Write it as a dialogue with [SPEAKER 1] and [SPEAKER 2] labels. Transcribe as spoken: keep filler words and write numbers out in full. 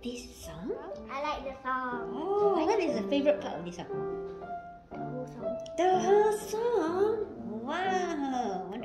[SPEAKER 1] this song?
[SPEAKER 2] I like the song.
[SPEAKER 1] Oh, what is the favorite part of this song?
[SPEAKER 2] The whole song.
[SPEAKER 1] The whole song. Wow,